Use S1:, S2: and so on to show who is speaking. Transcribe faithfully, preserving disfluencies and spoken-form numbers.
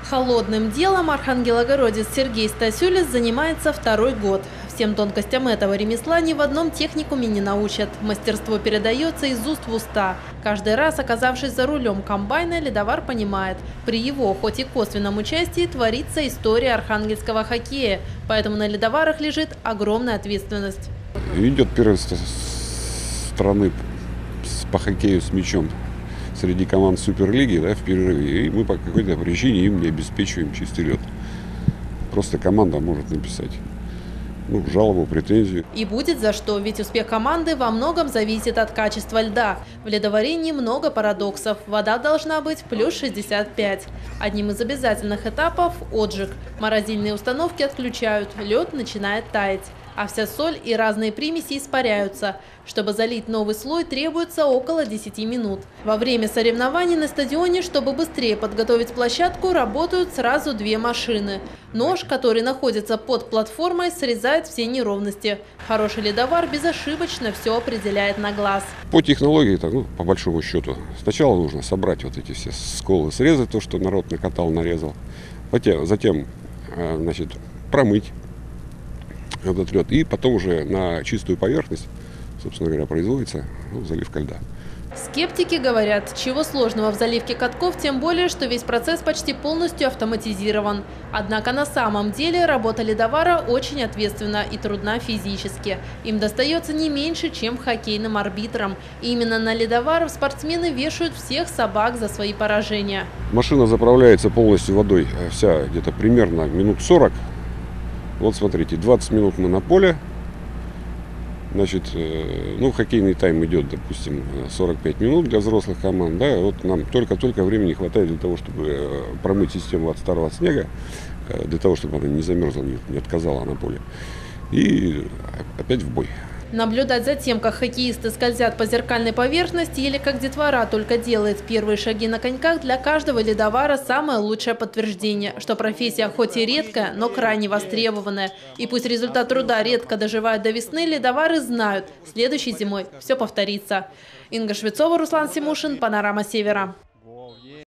S1: Холодным делом архангелогородец Сергей Стасюлис занимается второй год. Всем тонкостям этого ремесла ни в одном техникуме не научат. Мастерство передается из уст в уста. Каждый раз, оказавшись за рулем комбайна, ледовар понимает, при его, хоть и косвенном участии, творится история архангельского хоккея. Поэтому на ледоварах лежит огромная ответственность.
S2: Идет первенство страны по хоккею с мячом среди команд Суперлиги, да, в перерыве, и мы по какой-то причине им не обеспечиваем чистый лед. Просто команда может написать ну, жалобу, претензию.
S1: И будет за что, ведь успех команды во многом зависит от качества льда. В ледоварении много парадоксов. Вода должна быть плюс шестьдесят пять. Одним из обязательных этапов – отжиг. Морозильные установки отключают, лед начинает таять. А вся соль и разные примеси испаряются. Чтобы залить новый слой, требуется около десяти минут. Во время соревнований на стадионе, чтобы быстрее подготовить площадку, работают сразу две машины. Нож, который находится под платформой, срезает все неровности. Хороший ледовар безошибочно все определяет на глаз.
S2: По технологии, ну, по большому счету, сначала нужно собрать вот эти все сколы, срезать то, что народ накатал, нарезал. Затем, затем значит, промыть этот лед, и потом уже на чистую поверхность, собственно говоря, производится ну, заливка льда.
S1: Скептики говорят, чего сложного в заливке катков, тем более, что весь процесс почти полностью автоматизирован. Однако на самом деле работа ледовара очень ответственна и трудна физически. Им достается не меньше, чем хоккейным арбитрам. И именно на ледоваров спортсмены вешают всех собак за свои поражения.
S2: Машина заправляется полностью водой, вся где-то примерно минут сорок. Вот смотрите, двадцать минут мы на поле, значит, ну, хоккейный тайм идет, допустим, сорок пять минут для взрослых команд, да, вот нам только-только времени хватает для того, чтобы промыть систему от старого снега, для того, чтобы она не замерзла, не отказала на поле, и опять в бой.
S1: Наблюдать за тем, как хоккеисты скользят по зеркальной поверхности или как детвора только делает первые шаги на коньках, для каждого ледовара самое лучшее подтверждение, что профессия хоть и редкая, но крайне востребованная. И пусть результат труда редко доживает до весны, ледовары знают, следующей зимой все повторится. Инга Швецова, Руслан Симушин, Панорама Севера.